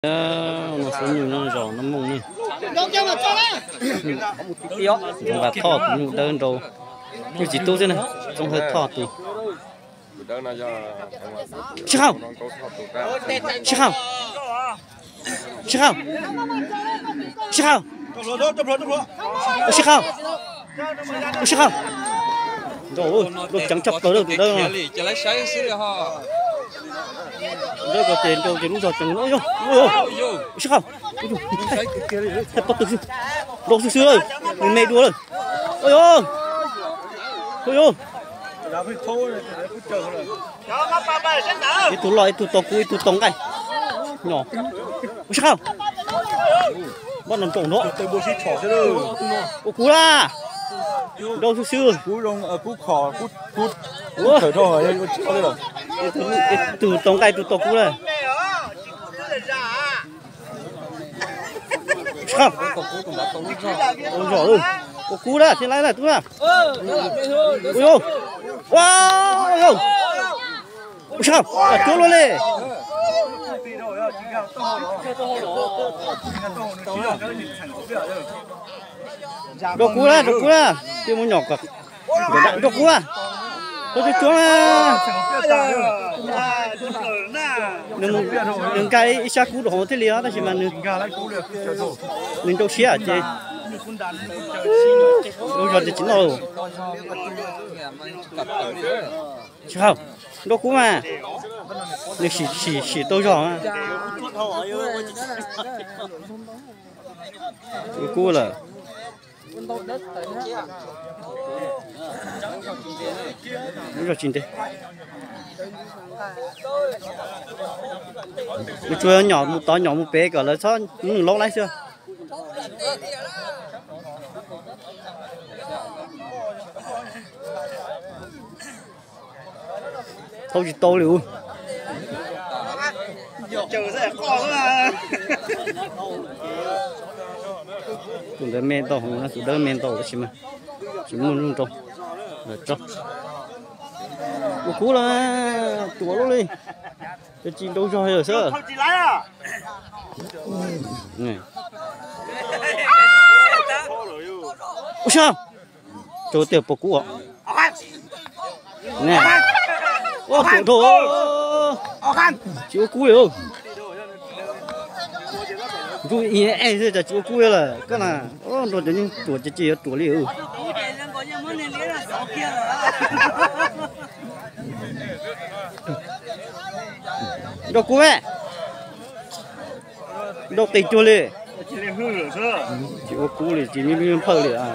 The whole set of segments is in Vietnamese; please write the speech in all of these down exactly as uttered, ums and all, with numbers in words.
nó xuống nhiều nó rõ nó mông này và thọ cũng đơn đồ như chỉ tu thế này trong hơi thọ tu chứ không chứ không chứ không chứ không chứ không chứ không rồi rồi chẳng chọc tới được từ đâu rồi đây có tiền đâu tiền rồi tiền nó vô vô chứ không thật bất tử đồ xưa xưa rồi mình mê đua rồi ôi ôi ôi ôi cái tủ lòi tủ tông cùi tủ tông cái nhỏ chứ không bọn nó trộn nó ô cú la đâu xưa xưa cú rong ở cú khò cú cú cú khởi thôi rồi có đây rồi tủ tông cái tủ tông cú này không ôi giỏi ơi ô cú đó trên lái này tú nào ôi ô wow ôi ô ôi sao chỗ luôn đi đồ cú đó đồ cú đó chưa muốn nhọc cả đồ cú à tôi chỗ là đừng đừng cái xa cú đồ thế liền đó chỉ mà đừng đừng đâu xé chứ đâu giờ thì chính rồi sao đồ cú mà đừng xì xì xì tôi rồi à cú là đúng rồi chín thế cái chuối nhỏ một to nhỏ một bé cả là sao lâu lắm chưa thôi chỉ to luôn chờ sẽ khó mà cũng đã men to không nó cũng đã men to cái gì mà chỉ muốn luôn trông rồi trông cú là tuổi luôn đi cái chín đâu rồi rồi sơ này ôi sao cho tiểu bộ cũ ạ nè ô thủ thổ chịu cú rồi chú ý ai sẽ cho chú cú là cái nào ô đồ cho những tuổi chỉ chỉ tuổi liều đồ cú ấy đồ tây chua li chỉ có cú li chỉ như phơi li à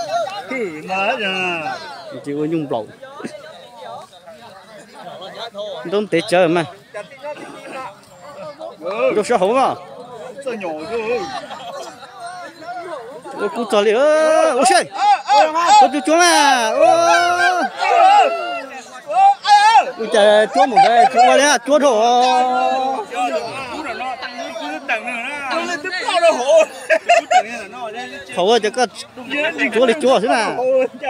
chỉ có nhung bầu đông tây chơi mà đồ sao hổ mà ô cú chơi li ơ ô xơi ô chú chú mà ô trời chúa một đây chúa qua đấy chúa thổ thổ ơi chứ có chúa đi chúa thế nào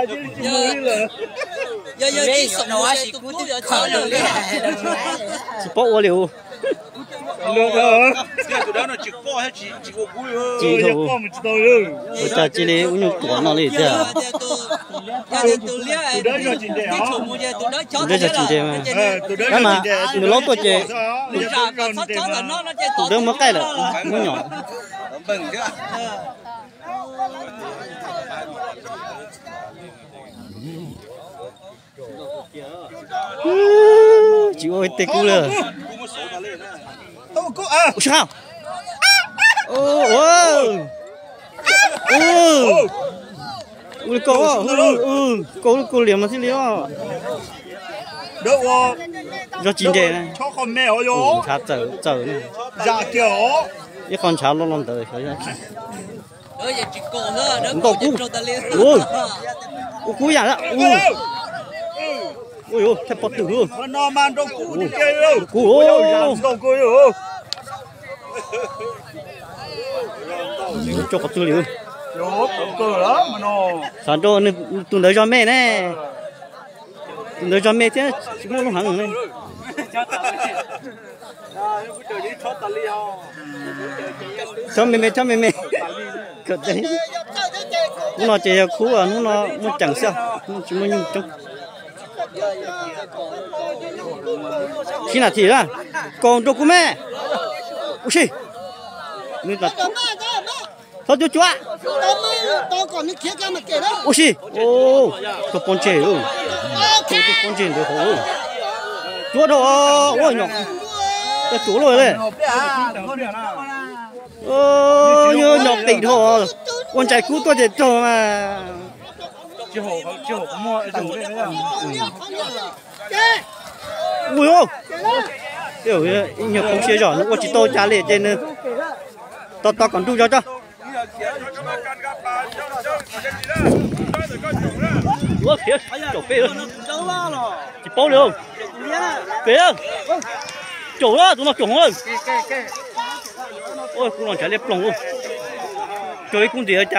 giờ giờ chỉ sợ nó chỉ cú giờ thở được chỉ bỏ ô liều được rồi cái tụi đó nó chỉ có hay chỉ chỉ có cúi thôi chỉ thổ ôi trời chỉ lấy uống nhục của nó đi chứ tụi đó cho chính đề hả tụi đó cho chính đề mà cái mà người lớn tôi chơi tụi đó mất cái rồi mới nhỏ bừng chứ chị ơi tê cú lờ ôi sao ô ô ô ui cô ừ cô cô liền mà thế liền được rồi do chín đề này cho con mèo vô chả chờ chờ này dạ kiểu cái con cháo nó lon tới thấy chưa ơi giờ chỉ cổ nữa đỡ cổ cú ui cú cú giả đó ui ui ui thật bật tử luôn nó mang đâu cú đi kia đâu cú ôi đâu cú đâu cho có tư liệu Yo, cơ lắm mà nó. Sao cho tụi nó cho mẹ nè. Tụi nó cho mẹ chứ, chúng nó không hẳn này. cho mẹ mẹ cho mẹ mẹ cỡ đấy nó nói chơi cú à nó nó muốn chẳng sao nó chỉ muốn trong khi nào thì ra còn đâu cũng mẹ ui xì người ta thôi chú chúa ui xì ô có con trẻ ừ tôi tôi con trẻ được hổ chúa đâu ôi nhóc ta chúa rồi đấy ô như nhóc tỉnh thôi con trai cú tôi để cho mà chưa hổ chưa hổ mua chủ đấy nữa ui ô kiểu nhiều không chia giỏi nó chỉ tôi trả lệ trên nữa tao tao còn đu cho cho ủa phía chỗ phía chỉ bao được phía chỗ đó tụi nó chỗ rồi ôi cũng còn trả lệ plong luôn chơi cũng gì ở